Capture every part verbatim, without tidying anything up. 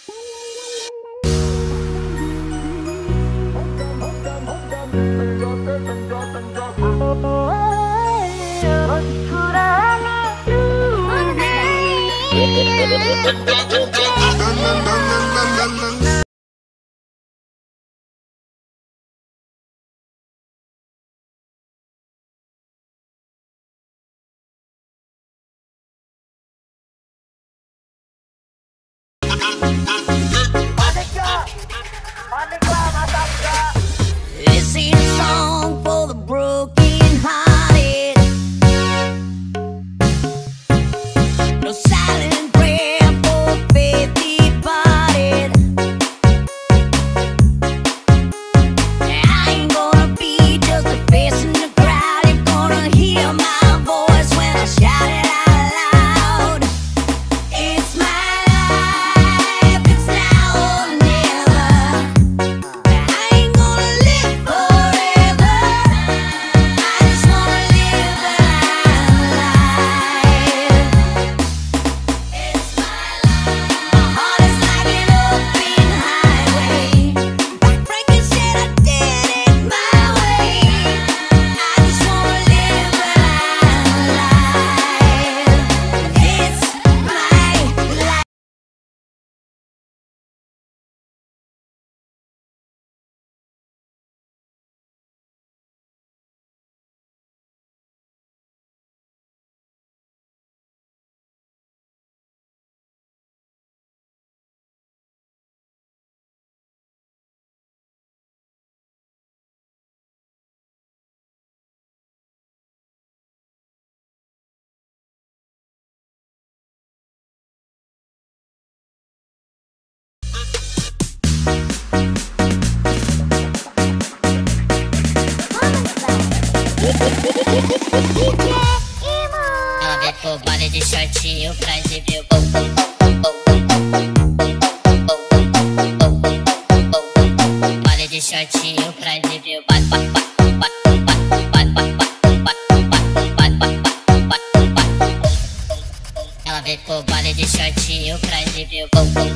This ain't a song for the broken hearted. No silent prayer for faith departed. I ain't gonna be just a face in the crowd. You're gonna hear my voice when I shout it out loud. It's my life, it's now or never. I ain't gonna live forever. I just wanna live that life. It's my life. My heart is like an open highway. Backbreaking shit, I did it my way. I just wanna live that life. It's my life. Ela vem pro baile de shortinho pra exibir o bumbum. Baile de shortinho pra exibir o bat bat bat bat bat bat bat bat bat. Ela vem pro baile de shortinho pra exibir o bumbum.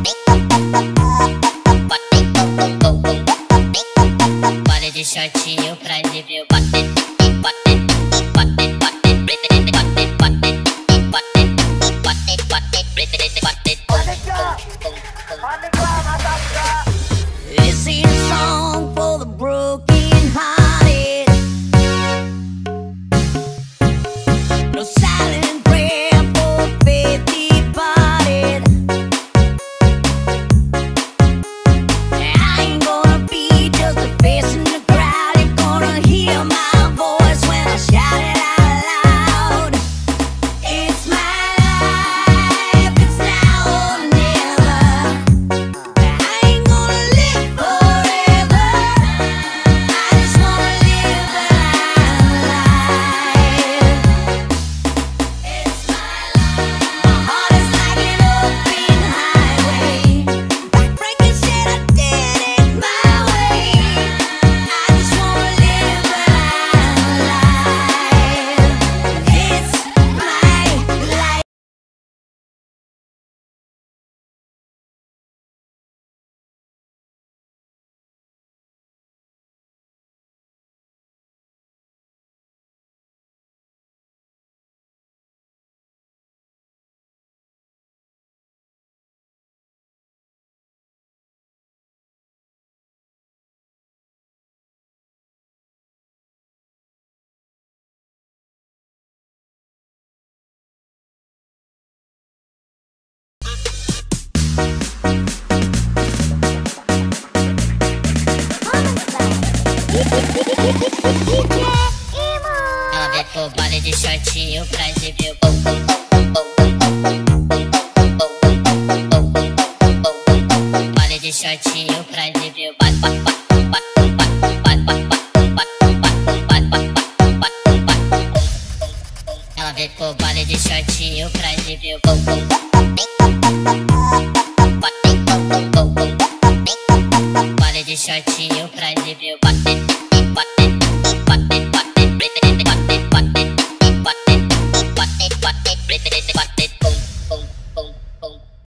Baile de shortinho pra exibir o bater, bater, bater, bater, bater, bater, bater, bater, bater, bater, bater. This ain't a song for the broken hearted. No silent prayer for faith departed. I ain't gonna be just a face in the crowd. You're gonna hear my voice when I shout it out loud. It's my life, it's now or never. I ain't gonna live forever. I just wanna live that life. It's my life. My heart is like an open highway. Backbreaking shit, I did it my way. I just wanna live that life. It's my life. Ela vem pro baile de shortinho pra exibir o bumbum.